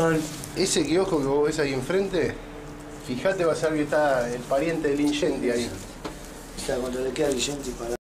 Son... Ese kiosco que vos ves ahí enfrente, fíjate, vas a ver que está el pariente del Ingenti ahí. O sea, cuando le queda Vicente para...